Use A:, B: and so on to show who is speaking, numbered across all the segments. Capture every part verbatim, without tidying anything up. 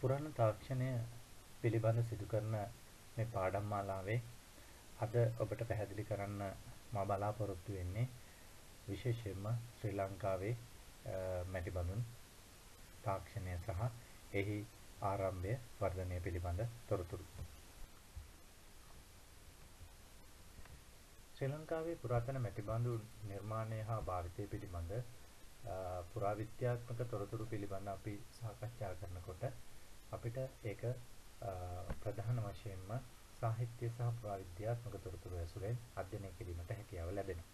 A: පුරාණ තාක්ෂණය පිළිබඳ සිදු කරන මේ පාඩම් මාලාවේ අද ඔබට පැහැදිලි කරන්න මා බලාපොරොත්තු වෙන්නේ විශේෂයෙන්ම ශ්‍රී ලංකාවේ මැටි බඳුන් තාක්ෂණය සහ එහි ආරම්භය වර්ධනය පිළිබඳ තොරතුරු. ශ්‍රී ලංකාවේ පුරාතන මැටි බඳුන් නිර්මාණය හා භාවිතය පිළිබඳ පුරාවිද්‍යාත්මක තොරතුරු පිළිබඳ අපි සාකච්ඡා කරනකොට අපිට ඒක ප්‍රධාන වශයෙන්ම සාහිත්‍ය සහ පුරාවිද්‍යාත්මක තොරතුරු ඇසුරෙන් අධ්‍යයනය කිරීමට හැකියාව ලැබෙනවා.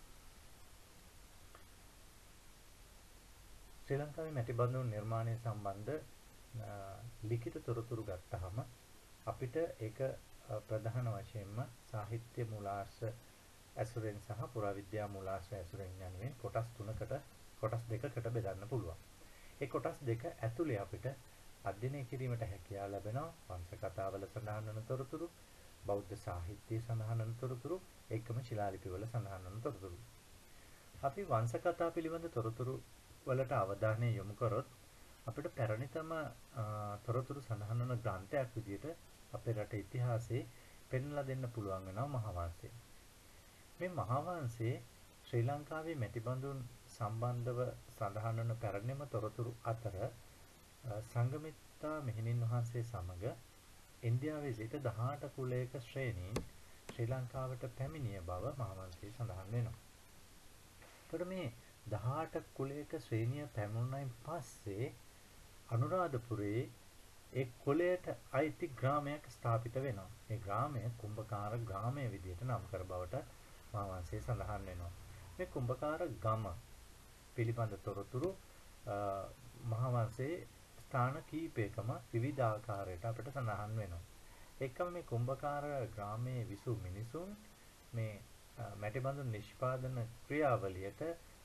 A: ශ්‍රී ලංකාවේ මැටි බඳුන් නිර්මාණය සම්බන්ධ ලිඛිත තොරතුරු ගත්තහම අපිට ඒක ප්‍රධාන වශයෙන්ම සාහිත්‍ය මූලාශ්‍ර ඇසුරෙන් සහ පුරාවිද්‍යා මූලාශ්‍ර ඇසුරෙන් යනුවෙන් කොටස් තුනකට කොටස් දෙකකට බෙදන්න පුළුවන්. ඒ කොටස් දෙක ඇතුලේ අපිට අධ්‍යයනය කිරීමට හැකියාව ලැබෙනවා වංශ කතාවල සඳහන් වන තොරතුරු, බෞද්ධ සාහිත්‍යයේ සඳහන් වන තොරතුරු, ඒකම ශිලාලිපිවල සඳහන් වන තොරතුරු. අපි වංශ කතා පිළිබඳ තොරතුරු වලට අවධානය යොමු කරොත් අපිට පැරණිතම තොරතුරු සඳහන් වන ග්‍රන්ථයක් විදිහට අපේ රටේ ඉතිහාසයේ පෙන්ලා දෙන්න පුළුවන් වෙනවා මහා වංශය. මේ මහා වංශයේ ශ්‍රී ලංකාවේ මැටි බඳුන් සම්බන්ධව සඳහන් වන පැරණිම තොරතුරු අතර සංගමිත්තා මෙහෙණින් වහන්සේ සමග ඉන්දියාවේ සිට දහඅට කුලයක ශ්‍රේණීන් ශ්‍රී ලංකාවට පැමිණිය බව මහා වංශයේ සඳහන් වෙනවා. එතකොට මේ දහඅට කුලයක ශ්‍රේණිය පැමුණයින් පස්සේ අනුරාධපුරයේ ඒ කුලයට අයිති ග්‍රාමයක් ස්ථාපිත වෙනවා. ඒ ග්‍රාමය කුම්භකාර ග්‍රාමය විදිහට නම් කර බවට මහා වංශයේ සඳහන් වෙනවා. මේ කුම්භකාර ගම පිළිබඳ තොරතුරු මහා වංශයේ ස්ථාන කීපයකම විවිධ ආකාරයට අපිට සඳහන් වෙනවා. එකම මේ කුම්භකාර ග්‍රාමයේ විසු මිනිසුන් මේ මැටි බඳුන් නිෂ්පාදන ක්‍රියාවලියට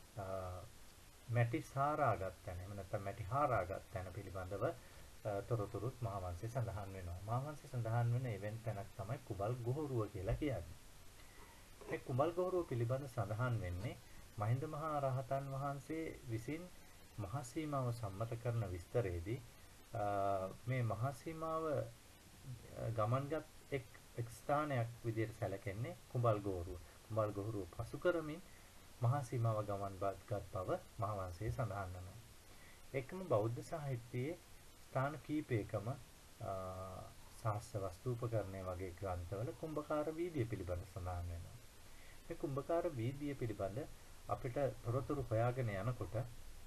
A: මැටි සාරාගත් තැන එහෙම නැත්නම් මැටි හාරාගත් තැන පිළිබඳව තොරතුරුත් මහා වංශයේ සඳහන් වෙනවා. මහා වංශයේ සඳහන් වෙන එවැනි තැනක් තමයි කුඹල් ගොහරුව කියලා කියන්නේ. මේ කුඹල් ගොහරුව පිළිබඳ සඳහන් වෙන්නේ මහින්ද මහා රහතන් වහන්සේ විසින් මහා සීමාව සම්මත කරන විස්තරයේදී මේ මහා සීමාව ගමන්ගත් එක් එක් ස්ථානයක් විදිහට සැලකෙන්නේ කුඹල් ගොහරුව. කුඹල් ගොහරුව පසු කරමින් මහා සීමාව ගමන්ගත් බව මහා වංශයේ සඳහන් වෙනවා. එකම බෞද්ධ සාහිත්‍යයේ ස්ථාන කීපයකම සාස්ත්‍ර වස්තුූපකරණය වගේ ග්‍රන්ථවල කුම්භකාර වීදිය පිළිබඳ සඳහන් වෙනවා. මේ කුම්භකාර වීදිය පිළිබඳ අපිට තොරතුරු හොයාගෙන යනකොට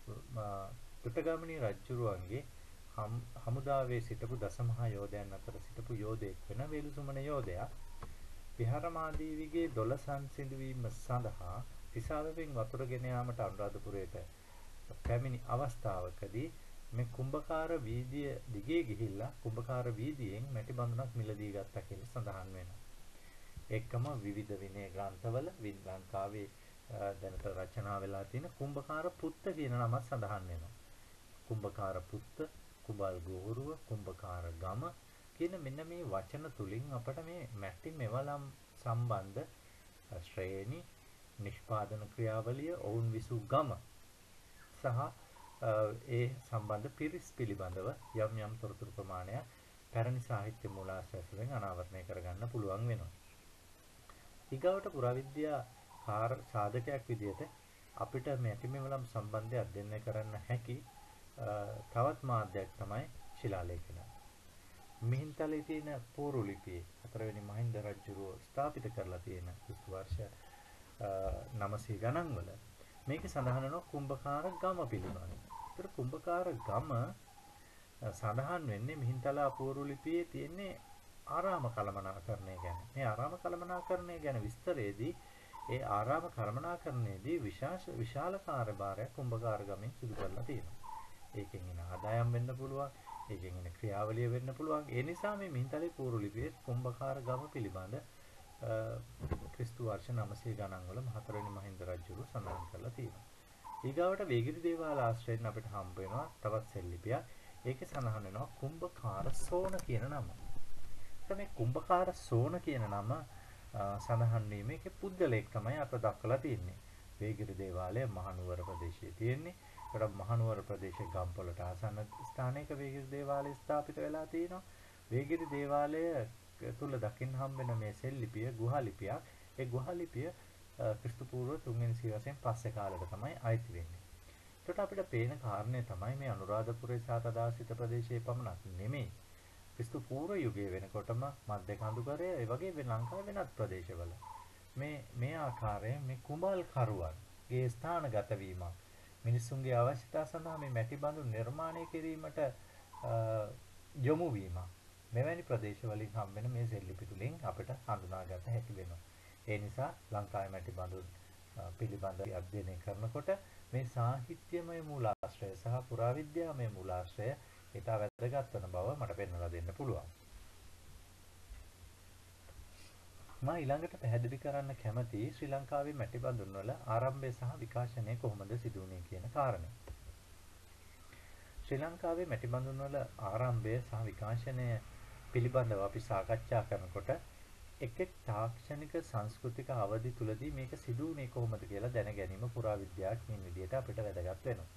A: දුටගාමිණී රජුරුවන්ගේ හමුදාවේ සිටපු දසමහා යෝධයන් අතර සිටපු යෝධයෙක් වෙන වේලුසුමන යෝධයා විහාරමාදේවිගේ දොළ සංසිඳවීම සඳහා තිසාවෙන් වතුර ගෙන යාමට අනුරාධපුරයට පැමිණි අවස්ථාවකදී මේ කුම්භකාර වීදිය දිගේ ගිහිල්ලා කුම්භකාර වීදියෙන් මැටි බඳුනක් මිලදී ගත්තා කියලා සඳහන් වෙනවා. ඒකම විවිධ විනය ග්‍රන්ථවල ලංකාවේ දැනට රචනා වෙලා තියෙන කුම්භකාර පුත්ත කියන නම සඳහන් වෙනවා. කුම්භකාර පුත්ත, කුඹල් ගොහරුව, කුම්භකාර ගම කියන මෙන්න මේ වචන තුලින් අපට මේ මැටි මෙවලම් සම්බන්ධ ශ්‍රේණි, නිෂ්පාදන ක්‍රියාවලිය, ඔවුන් විසු ගම සහ ඒ සම්බන්ධ පිරිස් පිළිබඳව යම් යම් තොරතුරු ප්‍රමාණයක් පැරණි සාහිත්‍ය මූලාශ්‍රයෙන් අනාවරණය කරගන්න පුළුවන් වෙනවා. ඊගවට පුරාවිද්‍යා කාර සාධකයක් විදිහට අපිට මැටි මෙවලම් සම්බන්ධය අධ්‍යයනය කරන්න හැකි තවත් මාධ්‍යයක් තමයි ශිලාලේඛන. මිහින්තලේ තියෙන පෝරු ලිපියේ හතරවෙනි මහින්ද රජුරුව ස්ථාපිත කරලා තියෙන ක්‍රිස්තු වර්ෂ නවසිය ගණන් වල මේකේ සඳහන් වෙනවා කුම්භකාර ගම පිළිබඳව. ඒතර කුම්භකාර ගම සඳහන් වෙන්නේ මිහින්තලා පෝරු ලිපියේ තියෙන්නේ ආරාම කළමනාකරණය ගැන. මේ ආරාම කළමනාකරණය ගැන විස්තරයේදී ඒ ආරාම කළමනාකරණයේදී විශාල විශාල කාර්යභාරයක් කුම්භකාර ගමෙන් සිදු කරලා තියෙනවා. ඒකෙන් එන ආදායම් වෙන්න පුළුවන්, ඒකෙන් එන ක්‍රියාවලිය වෙන්න පුළුවන්. ඒ නිසා මේ මිහින්තලේ පෝරු ලිපියේ කුම්භකාර ගම පිළිබඳ ක්‍රිස්තු වර්ෂ නවසිය ගණන් වල හතරවෙනි මහින්ද රජුරු සඳහන් කරලා තියෙනවා. ඊගාවට වේගිරි දේවාල ආශ්‍රයෙන් අපිට හම්බ වෙනවා තවත් සෙල්ලිපියක්. ඒකේ සඳහන් වෙනවා කුම්භකාර සෝන කියන නම. මේ කුම්භකාර සෝන කියන නම සඳහන් වීමේ පුද්ගලයෙක් තමයි අප දක්වලා තියෙන්නේ. වේගිරි දේවාලය මහනුවර ප්‍රදේශයේ තියෙන්නේ. ඒකට මහනුවර ප්‍රදේශයේ ගම්පොළට ආසන්න ස්ථානයක වේගිරි දේවාලය ස්ථාපිත වෙලා තියෙනවා. වේගිරි දේවාලය තුල දකින්න හම්බෙන මේ සෙල්ලිපිය ගුහා ලිපියක්. ඒ ගුහා ලිපිය ක්‍රිස්තු පූර්ව තුන්වෙනි සියවසෙන් පස්සේ කාලෙට තමයි අයිති වෙන්නේ. ඒකට අපිට පේන කාරණේ තමයි මේ අනුරාධපුරයේ සහ තදාසිත ප්‍රදේශයේ පමණක් නෙමෙයි. ක්‍රිස්තු පූර්ව යුගයේ වෙනකොටම මධ්‍ය කඳුකරය ඒ වගේ වෙන ලංකාවේ වෙනත් ප්‍රදේශවල මේ මේ ආකාරයෙන් මේ කුඹල් කරුවන්ගේ ස්ථානගත වීමක් මිනිසුන්ගේ අවශ්‍යතා සඳහා මේ මැටි බඳු නිර්මාණය කිරීමට යොමු වීමක් මෙවැනි ප්‍රදේශවලින් හම්බෙන මේ සෙල්ලිපි තුලින් අපිට හඳුනාගත හැකි වෙනවා. ඒ නිසා ලංකාවේ මැටි බඳු පිළිබඳ අධ්‍යයනය කරනකොට මේ සාහිත්‍යමය මූලාශ්‍රය සහ පුරාවිද්‍යාමය මූලාශ්‍රය ඊට වැදගත් වෙන බව මට පෙන්වලා දෙන්න පුළුවන්. මම ඊළඟට පැහැදිලි කරන්න කැමති ශ්‍රී ලංකාවේ මැටි බඳුන් වල ආරම්භය සහ විකාශනය කොහොමද සිදු වුනේ කියන කාරණය. ශ්‍රී ලංකාවේ මැටි බඳුන් වල ආරම්භය සහ විකාශනය පිළිබඳව අපි සාකච්ඡා කරනකොට එක් එක් තාක්ෂණික සංස්කෘතික අවධි තුලදී මේක සිදු වුනේ කොහොමද කියලා දැන ගැනීම පුරාවිද්‍යාඥයින් විදියට අපිට වැදගත් වෙනවා.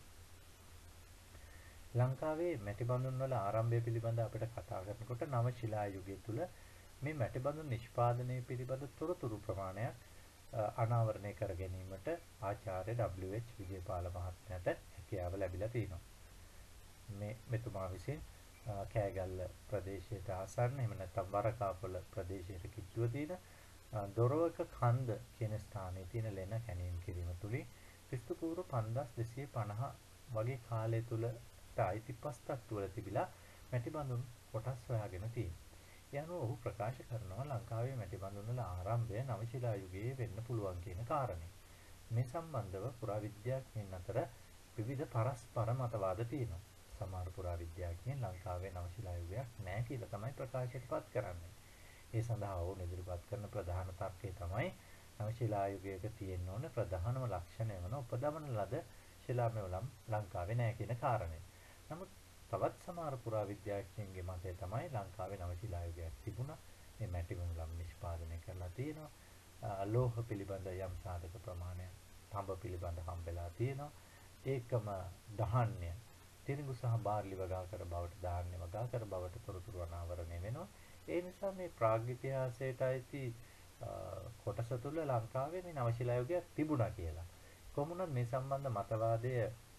A: ලංකාවේ මැටි බඳුන් වල ආරම්භය පිළිබඳව අපිට කතා කරනකොට නව ශිලා යුගය තුල මේ මැටි බඳුන් නිෂ්පාදනය පිළිබඳ තොරතුරු ප්‍රමාණයක් අනාවරණය කර ගැනීමට ආචාර්ය ඩබ්ලිව් එච් විජේපාල මහත්මයාට හැකියාව ලැබිලා තිනවා. මේ මෙතුමා විසින් කෑගල්ල ප්‍රදේශයට ආසන්න එහෙම නැත්නම් වරකාපොළ ප්‍රදේශයට කිට්ටුව තියෙන දොරවක කන්ද කියන ස්ථානයේ තියෙන ලෙන කැණීම් කිරීම තුලින් ක්‍රිස්තු පූර්ව පන්දාස් දෙසිය පනහ වගේ කාලය තුලට අයිති පස් තට්ටුවල තිබිලා මැටි බඳුන් කොටස් හොයාගෙන තියෙනවා. යනුව ඔහු ප්‍රකාශ කරනවා ලංකාවේ මැටි බඳුන් වල ආරම්භය නව ශිලා යුගයේ වෙන්න පුළුවන් කියන කාරණේ. මේ සම්බන්ධව පුරාවිද්‍යාඥයින් අතර විවිධ පරස්පර මතවාද තියෙනවා. සමහර පුරාවිද්‍යාඥයින් ලංකාවේ නව ශිලා යුගයක් නැහැ කියලා තමයි ප්‍රකාශයටපත් කරන්නේ. ඒ සඳහා ඔවුන් ඉදිරිපත් කරන ප්‍රධාන තර්කය තමයි නව ශිලා යුගයක තියෙන්න ඕන ප්‍රධානම ලක්ෂණය වන උපදමන ලද ශිලාමය වලම් ලංකාවේ නැහැ කියන කාරණය. නමුත් තවත් සමහර පුරාවිද්‍යාඥයින්ගේ මතය තමයි ලංකාවේ නව ශිලා යුගයක් තිබුණා. මේ මැටි වලම් නිෂ්පාදනය කරලා තියෙනවා. ලෝහ පිළිබඳ යම් සාධක ප්‍රමාණයක් තඹ පිළිබඳ හම්බෙලා තියෙනවා. ඒකම දහන්නේ තිරිඟු සහ බාර්ලි වගාකර බවට ධාන්‍ය වගාකර බවට තොරතුරු අනාවරණය වෙනවා. ඒ නිසා මේ ප්‍රාග් ඉතිහාසයට අයිති කොටස තුල ලංකාවේ මේ නව ශිලා යුගයක් තිබුණා කියලා. කොමුණත් මේ සම්බන්ධ මතවාදය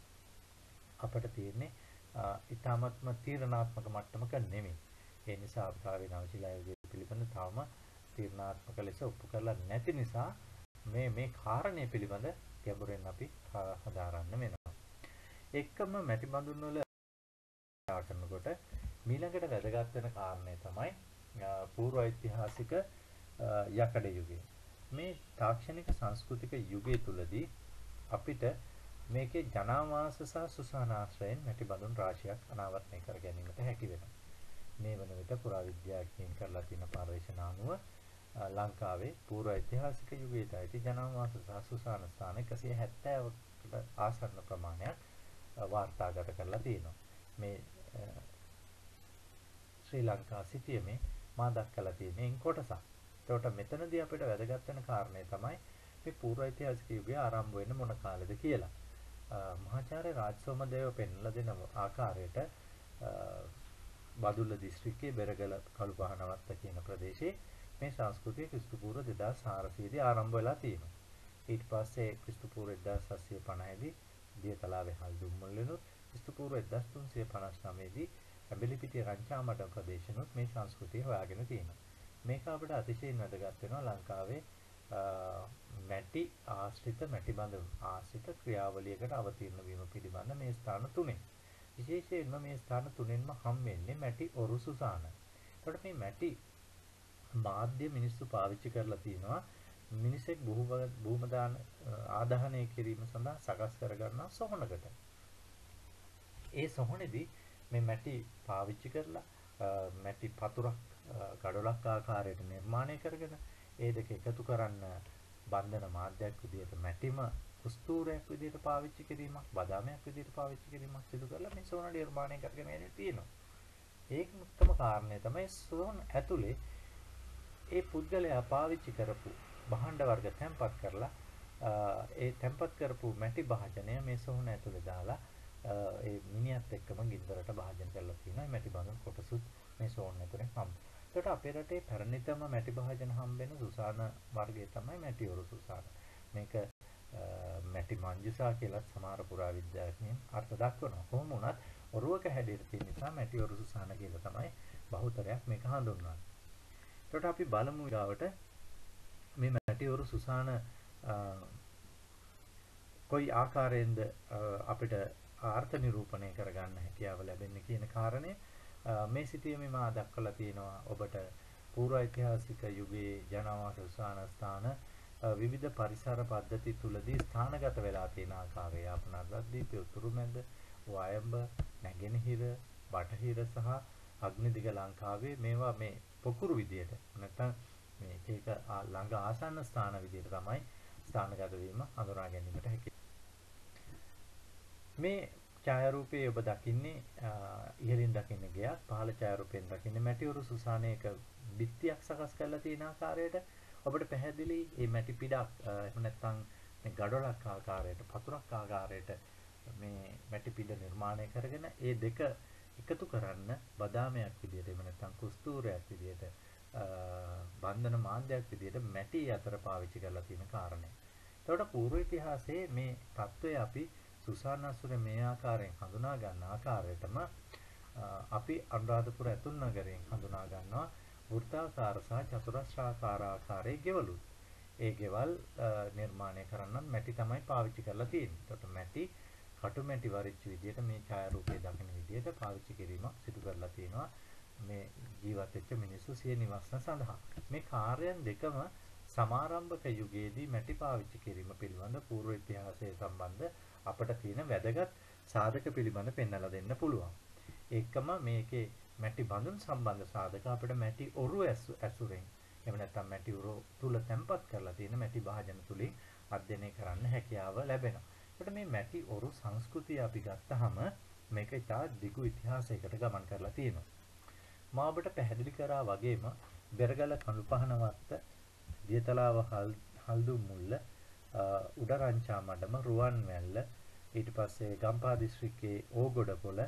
A: අපිට තියෙන්නේ ඊටාත්ම තීරණාත්මක මට්ටමක නෙමෙයි. ඒ නිසා ලංකාවේ නව ශිලා යුගය පිළිබඳ තාම තීරණාත්මක ලෙස ඔප්පු කරලා නැති නිසා මේ මේ කාරණය පිළිබඳ ගැඹුරින් අපි හදාරන්න වෙනවා. එක්කම මැටි බඳුන් වල කතා කරනකොට ඊළඟට වැදගත් වෙන කාරණය තමයි පූර්ව ඓතිහාසික යකඩ යුගය. මේ තාක්ෂණික සංස්කෘතික යුගය තුලදී අපිට මේකේ ජනාවාස සහ සුසානාශ්‍රයෙන් මැටි බඳුන් රාශියක් අනාවරණය කර ගැනීමට හැකි වෙනවා. මේ වන විට පුරාවිද්‍යාඥයින් කරලා තියෙන පර්යේෂණ අනුව ලංකාවේ පූර්ව ඓතිහාසික යුගයට අයිති ජනාවාස සහ සුසාන ස්ථාන එකසිය හැත්තෑවකට ආසන්න ප්‍රමාණයක් වාර්තාගත කරලා තියෙනවා. මේ ශ්‍රී ලංකා සිටියමේ මා දක්වලා තියෙන කොටසක්. ඒකට මෙතනදී අපිට වැදගත් වෙන කාරණේ තමයි මේ පූර්ව ඓතිහාසික යුගය ආරම්භ වෙන්න මොන කාලෙද කියලා. මහාචාර්ය රාජසෝමදේව පෙන්වලා දෙන ආකාරයට බදුල්ල දිස්ත්‍රික්කයේ බෙරගල කළුපහනවත්ත කියන ප්‍රදේශයේ මේ සංස්කෘතිය ක්‍රිස්තු පූර්ව දෙදාස් හාරසිය දී ආරම්භ වෙලා තියෙනවා. ඊට පස්සේ ක්‍රිස්තු පූර්ව එක්දාස් හත්සිය පනහ දී දියතලාවේ හල්දුම්මුල්ලෙනුත් ක්‍රිස්තු පූර්ව එක්දාස් තුන්සිය පනස් නවය දී ඇඹිලිපිටිය රංචාමඩ ප්‍රදේශනුත් මේ සංස්කෘතිය හොයාගෙන තියෙනවා. මේක අපිට අතිශයින් වැදගත් වෙනවා ලංකාවේ මැටි ආශ්‍රිත මැටි බඳුන් ආශ්‍රිත ක්‍රියාවලියකට අවතීර්ණ වීම පිළිබඳ මේ ස්ථාන තුනේ. විශේෂයෙන්ම මේ ස්ථාන තුනෙන්ම හම්බෙන්නේ මැටි ඔරු සුසාන. එතකොට මේ මැටි මාධ්‍ය මිනිස්සු පාවිච්චි කරලා තිනවා මිනිසෙක් භූම දාන ආදාහනය කිරීම සඳහා සකස් කරගන්නා සොහනකට. ඒ සොහනේදී මේ මැටි පාවිච්චි කරලා මැටි පතුරක් ගඩොලක් ආකාරයට නිර්මාණය කරගෙන ඒ දෙක එකතු කරන්න බන්ධන මාධ්‍යයක් විදිහට මැටිම කුස්තූරයක් විදිහට පාවිච්චි කිරීමක් බදාමයක් විදිහට පාවිච්චි කිරීමක් සිදු කරලා මේ සොහන නිර්මාණය කරගෙන යන්නේ තියෙනවා. ඒකම උත්තම කාරණය තමයි සොහන ඇතුලේ ඒ පුද්ගලයා පාවිච්චි කරපු භාණ්ඩ වර්ග තැන්පත් කරලා ඒ tempat කරපු මැටි භාජනය මේ සොහොන ඇතුලේ දාලා ඒ මිනිහත් එක්කම ගින්දරට භාජන කරලා තියෙනවා. මේ මැටි බඳුන් කොටසුත් මේ සොහොන ඇතුලේ හම්බ. එතකොට අපේ රටේ පැරණිතම මැටි භාජන හම්බෙන සුසාන වර්ගය තමයි මැටිඔරු සුසාන. මේක මැටි මංජුසා කියලා සමහර පුරාවිද්‍යාඥයන් අර්ථ දක්වනවා. කොහොම වුණත් ඔරුවක හැඩයට තියෙන නිසා මැටිඔරු සුසාන කියලා තමයි බහුතරයක් මේක හඳුන්වන්නේ. එතකොට අපි බලමු ඊගාවට මේ මැටිඔරු සුසාන කොයි ආකාරයෙන්ද අපිට ආර්ථ නිරූපණය කරගන්න හැකියාව ලැබෙන්නේ කියන කාරණය මේ සිටියේම මා දක්වලා තියෙනවා ඔබට පූර්ව ඓතිහාසික යුගයේ ජනවාස සුසාන ස්ථාන විවිධ පරිසර පද්ධති තුලදී ස්ථානගත වෙලා තියෙන ආකාරය ආපනද්දීපේ උතුරුමැද වයඹ නැගෙනහිර බටහිර සහ අග්නිදිග ලංකාවේ මේවා මේ පොකුරු විදියට නැත්නම් මේ එක එක ළඟ ආසන්න ස්ථාන විදියට තමයි ස්ථානගත වීම හඳුනා ගැනීමට හැකි. මේ ඡායාරූපයේ ඔබ දකින්නේ ඉහළින් දකින්න ගියත් පහළ ඡායාරූපයෙන් දකින්නේ මැටිඔරු සුසානයක බිත්තියක් සකස් කරලා තියෙන ආකාරයට ඔබට පැහැදිලි මේ මැටි පිඩක් එහෙම නැත්නම් මේ ගඩොලක් ආකාරයට පතුරක් ආකාරයට මේ මැටි පිඩ නිර්මාණය කරගෙන ඒ දෙක එකතු කරන්න බදාමයක් විදියට එහෙම නැත්නම් කුස්තූරයක් විදියට බන්ධන මාධ්‍යයක් විදියට මැටි අතර පාවිච්චි කරලා තියෙන කාරණය. එතකොට පූර්ව ඉතිහාසයේ මේ தত্ত্বය අපි සුසානසුර මේ ආකාරයෙන් හඳුනා ගන්න ආකාරයටම අපි අනුරාධපුර ඇතුල් නගරයෙන් හඳුනා ගන්නවා වෘත්තාකාර සහ චතුරස්‍රාකාර ආකාරයේ ගෙවලු. ඒ ගෙවල් නිර්මාණය කරන්න මැටි තමයි පාවිච්චි කරලා තියෙන්නේ. එතකොට මැටි කටු මැටි වරිච්ච විදියට මේ ඡායාරූපයේ දකින විදියට පාවිච්චි කිරීමක් සිදු කරලා තියෙනවා මේ ජීවත් වෙච්ච මිනිස්සු සිය නිවස්න සඳහා. මේ කාර්යයන් දෙකම සමාරම්භක යුගයේදී මැටි පාවිච්චි කිරීම පිළිබඳ පූර්ව ඉතිහාසයේ සම්බන්ධ අපට තියෙන වැදගත් සාධක පිළිබඳ පෙන්වලා දෙන්න පුළුවන්. ඒකම මේකේ මැටි බඳුන් සම්බන්ධ සාධක අපිට මැටි ඔරු ඇසුරෙන් එහෙම නැත්නම් මැටි ඔරු තුල තැම්පත් කරලා තියෙන මැටි භාජන තුලින් අධ්‍යයනය කරන්න හැකියාව ලැබෙනවා. ඒකට මේ මැටි ඔරු සංස්කෘතිය අපි ගත්තාම මේක ඉතා දිගු ඉතිහාසයකට ගමන් කරලා තියෙනවා. මා ඔබට පැහැදිලි කරා වගේම බෙරගල කඳුපහන වත්ත දියතලාව හල්දු මුල්ල උඩරංචා මඩම රුවන්වැල්ල ඊට පස්සේ ගම්පහ දිස්ත්‍රික්කයේ ඕගොඩපොළ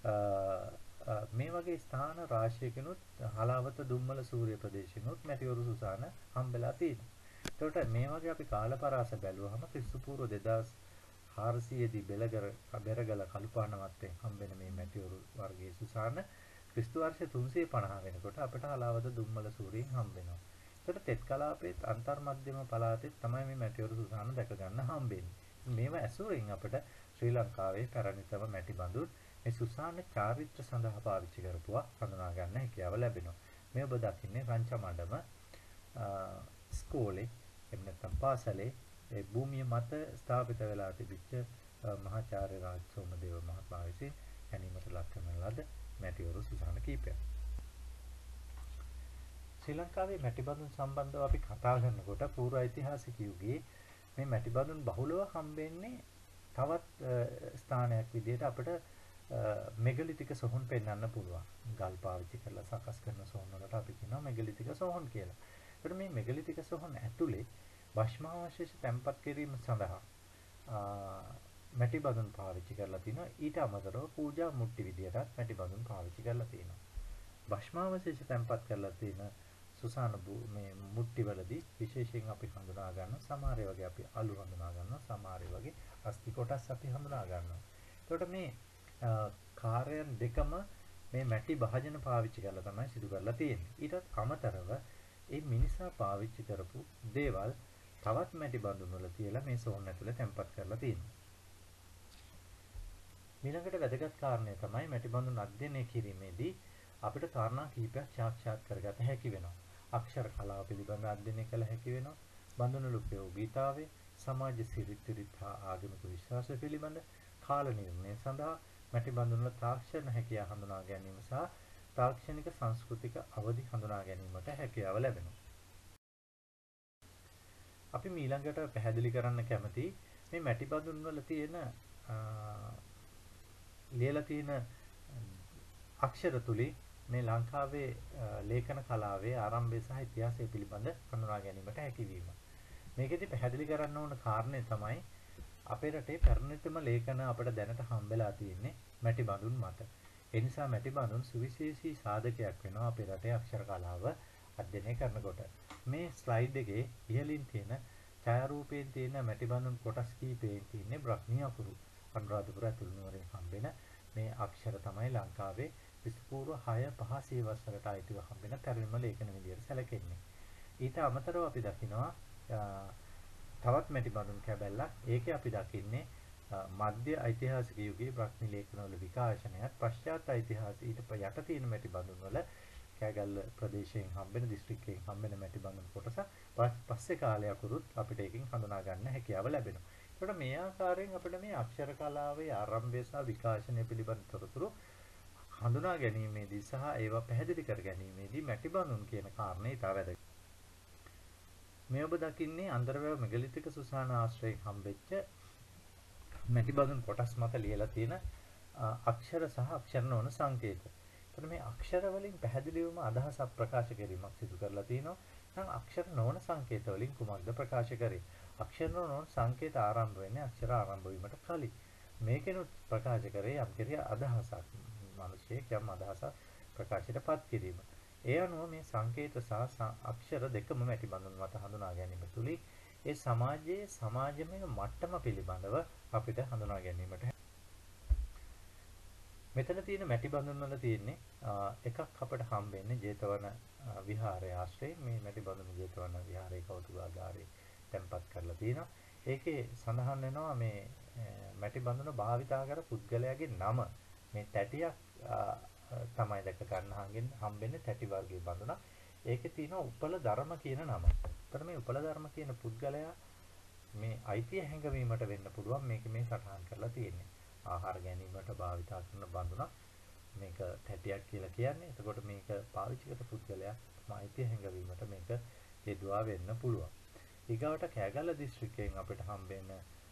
A: මේ වගේ ස්ථාන රාශියකිනුත් හලාවත දුම්මල සූර්ය ප්‍රදේශිනුත් මැටිඔරු සුසාන හම්බෙලා තියෙනවා. ඒකට මේ වගේ අපි කාලපරාස බැලුවහම ක්‍රිස්තු පූර්ව දෙදාස් හාරසිය දී බෙලගර බෙරගල කළුපාන වත්තෙන් හම්බෙන මේ මැටිඔරු වර්ගයේ සුසාන ක්‍රිස්තු වර්ෂ තුන්සිය පනහ වෙනකොට අපිට හලාවත දුම්මල සූර්යයෙන් හම්බ වෙනවා. ඒකට තෙත් කලාපයේත් අන්තර්මධ්‍යම පළාතෙත් තමයි මේ මැටිඔරු සුසාන දැක ගන්න හම්බෙන්නේ. මේවා ඇසුරෙන් අපිට ශ්‍රී ලංකාවේ පැරණිතම මැටි බඳුන් මේ සුසාන චාරිත්‍ර සඳහා පාවිච්චි කරපුවා හඳුනා ගන්න හැකියාව ලැබෙනවා. මේ ඔබ දකින්නේ රංචමඩම ස්කෝලේ එහෙම නැත්නම් පාසලේ ඒ භූමිය මත ස්ථාපිත වෙලා තිබිච්ච මහාචාර්ය රාජ සෝමදේව මහත්මයා විසින් ගැනීමට ලක් කරන ලද මැටිඔරු සුසාන කීපයක්. ශ්‍රී ලංකාවේ මැටි බඳුන් සම්බන්ධව අපි කතා කරනකොට පූර්ව ඓතිහාසික යුගයේ මේ මැටි බඳුන් බහුලව හම්බෙන්නේ තවත් ස්ථානයක් විදිහට අපිට මෙගලිතික සොහොන් පෙන්වන්න පුළුවන්. ගල් පාවිච්චි කරලා සකස් කරන සොහොන් වලට අපි කියනවා මෙගලිතික සොහොන් කියලා. ඒකට මේ මෙගලිතික සොහොන් ඇතුලේ භෂ්මාවශේෂ තැන්පත් කිරීම සඳහා මැටි බඳුන් පාවිච්චි කරලා තිනවා. ඊට අමතරව පූජා මුට්ටි විදියටත් මැටි බඳුන් පාවිච්චි කරලා තියෙනවා. භෂ්මාවශේෂ තැන්පත් කරලා තියෙන සුසාන මේ මුට්ටි වලදී විශේෂයෙන් අපි හඳුනා ගන්න සමහර වගේ අපි අලු හඳුනා ගන්නවා සමහර වගේ අස්ථි කොටස් අපි හඳුනා ගන්නවා. ඒකට මේ කාර්යයන් දෙකම මේ මැටි භාජන පාවිච්චි කරලා තමයි සිදු කරලා තියෙන්නේ. ඊටත් අමතරව මේ මිනිසා පාවිච්චි කරපු දේවල් තවත් මැටි බඳුන් වල තියලා මේ සොහොන් ඇතුලේ තැම්පත් කරලා තියෙනවා. ඊළඟට වැදගත් කාරණය තමයි මැටි බඳුන් අධ්‍යයනය කිරීමේදී අපිට කාරණා කිහිපයක් සාක්ෂාත් කරගත හැකි වෙනවා. අක්ෂර කලාව පිළිබඳ අධ්‍යයනය කළ හැකි වෙනවා. බඳුනු උපයෝගීතාවය, සමාජ සිරිත් විරිත් හා ආගමික විශ්වාස පිළිබඳ කාල නිර්ණය සඳහා මැටි බඳුන් වල තාක්ෂණ හැකියාව හඳුනා ගැනීම සහ තාක්ෂණික සංස්කෘතික අවදි හඳුනා ගැනීමට හැකියාව ලැබෙනවා. අපි ඊළඟට පැහැදිලි කරන්න කැමති මේ මැටි බඳුන් වල තියෙන ලියලා තියෙන අක්ෂර තුලින් මේ ලංකාවේ ලේඛන කලාවේ ආරම්භය සහ ඉතිහාසය පිළිබඳ හඳුනා ගැනීමට හැකියවීම. මේකෙදි පැහැදිලි කරන්න ඕන කාරණේ තමයි අපේ රටේ පැරණිතම ලේඛන අපිට දැනට හම්බෙලා තියෙන්නේ මැටි බඳුන් මත. ඒ නිසා මැටි බඳුන් සුවිශේෂී සාධකයක් වෙනවා අපේ රටේ අක්ෂර කලාව අධ්‍යයනය කරනකොට. මේ ස්ලයිඩ් එකේ ඉහළින් තියෙන ඡායාරූපයෙන් තියෙන මැටි බඳුන් කොටස් කීපයෙන් තියෙන්නේ බ්‍රහ්මී අකුරු. අනුරාධපුර ඇතුළු නුවරින් හම්බෙන මේ අක්ෂර තමයි ලංකාවේ ක්‍රිස්තුපූර්ව හය පහ සියවසරට අයිතිව හම්බෙන පැරණිම ලේඛන විදියට සැලකෙන්නේ. ඊට අමතරව අපි දකිනවා තවත් මැටි බඳුන් කැබැල්ලක්. ඒකේ අපි දකින්නේ මධ්‍ය ඓතිහාසික යුගයේ බ්‍රහ්මී ලේඛනවල විකාශනයත් පශ්චාත් ඓතිහාසික ඊට යට තියෙන මැටි බඳුන් වල කැගල්ල ප්‍රදේශයෙන් හම්බෙන දිස්ත්‍රික්කයෙන් හම්බෙන මැටි බඳුන් කොටස පස්සේ කාලයක් උරුත් අපිට ඒකෙන් හඳුනා ගන්න හැකියාව ලැබෙනවා. ඒකට මේ ආකාරයෙන් අපිට මේ අක්ෂර කලාවේ ආරම්භය සහ විකාශනය පිළිබඳ තොරතුරු හඳුනා ගැනීමේදී සහ ඒවා පැහැදිලි කර ගැනීමේදී මැටි බඳුන් කියන කාරණේ ඉතා වැදගත්. මේ ඔබ දකින්නේ අන්දරවැව මෙගලිතික සුසාන ආශ්‍රයෙන් හම්බෙච්ච මැටි බඳුන් කොටස් මත ලියලා තියෙන අක්ෂර සහ අක්ෂර නොවන සංකේත. එතකොට මේ අක්ෂර වලින් පැහැදිලිවම අදහසක් ප්‍රකාශ කිරීමක් සිදු කරලා තිනවා. නම් අක්ෂර නොවන සංකේත වලින් කුමක්ද ප්‍රකාශ කරේ? අක්ෂර නොවන සංකේත ආරම්භ වෙන්නේ අක්ෂර ආරම්භ වීමට කලින්. මේකෙනුත් ප්‍රකාශ කරේ යම් කිරිය අදහසක්. මිනිසෙක් යම් අදහසක් ප්‍රකාශයටපත් කිරීම. ඒ අනුව මේ සංකේත සහ අක්ෂර දෙකම මැටි බඳුන් මත හඳුනා ගැනීම තුලින් ඒ සමාජයේ සමාජමය මට්ටම පිළිබඳව අපිට හඳුනා ගැනීමට මෙතන තියෙන මැටි බඳුන් වල තියෙන්නේ එකක් අපිට හම්බෙන්නේ ජේතවන විහාරයේ ආශ්‍රයෙන්. මේ මැටි බඳුන් ජේතවන විහාරයේ කෞතුකාගාරයේ තැන්පත් කරලා තියෙනවා. ඒකේ සඳහන් වෙනවා මේ මැටි බඳුන භාවිතා කර පුද්ගලයාගේ නම මේ තැටියක් තමයි දැක ගන්න හම්බෙන්නේ තැටි වර්ගයේ බඳුන. ඒකේ තියෙනවා උපල ධර්ම කියන නම. ඒතර මේ උපල ධර්ම කියන පුද්ගලයා මේ අයිතිය හැඟවීමට වෙන්න පුළුවන් මේක මේ සටහන් කරලා තියෙන්නේ. ආහාර ගැනීමට භාවිතා කරන බඳුනක් මේක තැටියක් කියලා කියන්නේ. එතකොට මේක පාවිච්චි කරන පුද්ගලයා තම අයිතිය හැඟවීමට මේක යෙදුවා වෙන්න පුළුවන්. ඊගාවට කෑගල්ල දිස්ත්‍රික්කයෙන් අපිට හම්බෙන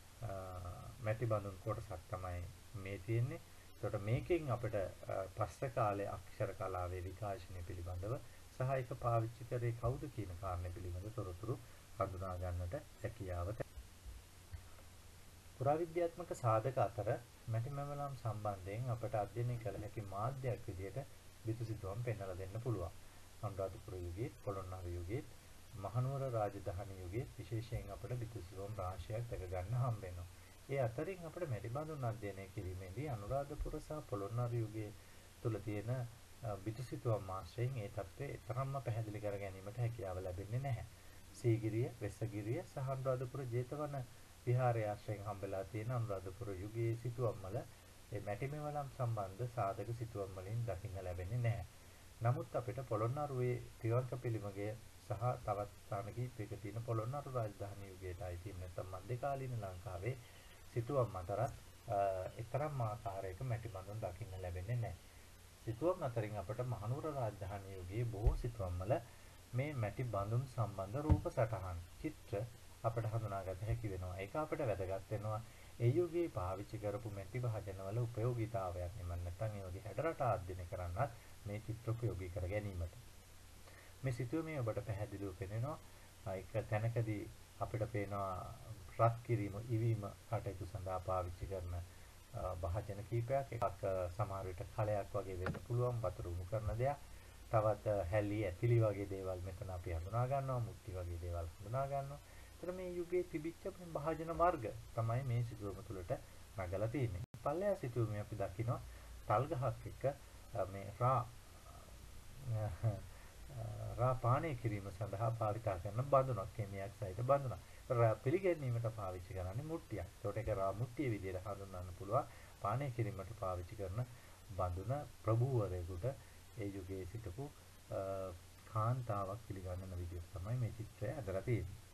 A: මැටි බඳුන් කොටසක් තමයි මේ තියෙන්නේ. එතකොට මේකෙන් අපිට පස්සේ කාලේ අක්ෂර කලාවේ විකාශනය පිළිබඳව සහ ඒක පාවිච්චි කරේ කවුද කියන කාරණේ පිළිබඳ තොරතුරු හඳුනා ගන්නට හැකියාව පුරාවිද්‍යාත්මක සාධක අතර මැටි මැවලම් සම්බන්ධයෙන් අපට අධ්‍යයනය කළ හැකි මාධ්‍යයක් විදිහට බිතුසිතුවම් පෙන්වලා දෙන්න පුළුවන්. අනුරාධපුර යුගයේ, පොළොන්නරු යුගයේ, මහනුවර රාජධානි යුගයේ විශේෂයෙන් අපට බිතුසිතුවම් රාශියක් දැක ගන්න හම්බ වෙනවා. ඒ අතරින් අපට මැටි බඳුන් අධ්‍යයනය කිරීමේදී අනුරාධපුර සහ පොළොන්නරු යුගයේ තුල තියෙන බිතුසිතුවම් ආශ්‍රයෙන් ඒ තත්ත්වය තරම්ම පැහැදිලි කර ගැනීමට හැකියාව ලැබෙන්නේ නැහැ. සීගිරිය, වෙස්සගිරිය සහ අනුරාධපුර ජේතවන විහාරයේ ආශ්‍රයෙන් හම්බෙලා තියෙන අනුරාධපුර යුගයේ සිතුවම් වල මේ මැටි මෙවලම් සම්බන්ධ සාධක සිතුවම් වලින් දකින්න ලැබෙන්නේ නැහැ. නමුත් අපිට පොළොන්නරුවේ ත්‍රිවංක පිළිමය සහ තවත් ස්ථාන කිහිපයක තියෙන පොළොන්නරු රාජධානී යුගයට අයිති නැත්නම් මධ්‍යකාලීන ලංකාවේ සිතුවම් අතරත් එතරම් ආකාරයක මැටි බඳුන් දකින්න ලැබෙන්නේ නැහැ. සිතුවම් අතරින් අපට මහනුවර රාජධානී යුගයේ බොහෝ සිතුවම් වල මේ මැටි බඳුන් සම්බන්ධ රූප සටහන් චිත්‍ර අපට හඳුනාගත හැකි වෙනවා. ඒක අපට වැදගත් වෙනවා ඒ යුගයේ පාවිච්චි කරපු මැටි භාජනවල ප්‍රයෝගීතාවයක් නෙමෙයි නැත්නම් ඒ වගේ හැඩරට අධ්‍යයනය කරන්නත් මේ චිත්‍ර ප්‍රයෝගී කර ගැනීමට. මේ සිතුවමේ ඔබට පැහැදිලිව පෙනෙනවා ඒක තැනකදී අපිට පේනවා රත් කිරීම ඉවීම කටයුතු සඳහා පාවිච්චි කරන භාජන කීපයක්. එකක් සමහර විට කලයක් වගේ වෙන්න පුළුවන් වතුර උණු කරන දෙයක්. තවත් හැලි ඇතිලි වගේ දේවල් මෙතන අපි හඳුනා ගන්නවා. මුට්ටි වගේ දේවල් හඳුනා ගන්නවා. එතන මේ යුගයේ තිබිච්ච භාජන වර්ග තමයි මේ සිතුවම තුළට නගලා තියෙන්නේ. පල්ලෙහා සිතුවමේ අපි දකිනවා තල් ගහක් එක්ක මේ රා රා පානය කිරීම සඳහා භාවිතා කරන බඳුනක් කෙමියක් සහිත බඳුනක්. රා පිළිගැනීමට පාවිච්චි කරන්නේ මුට්ටියක්. ඒකට ඒක රා මුට්ටිය විදිහට හඳුන්වන්න පුළුවන්. පානය කිරීමට පාවිච්චි කරන බඳුන ප්‍රභූවරයෙකුට ඒ යුගයේ සිටපු කාන්තාවක් පිළිගන්නන විදිහට තමයි මේ චිත්‍රය හදලා තියෙන්නේ.